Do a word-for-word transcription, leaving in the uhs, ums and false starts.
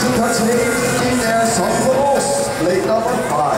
two touch lead in there, Son for us, plate number five.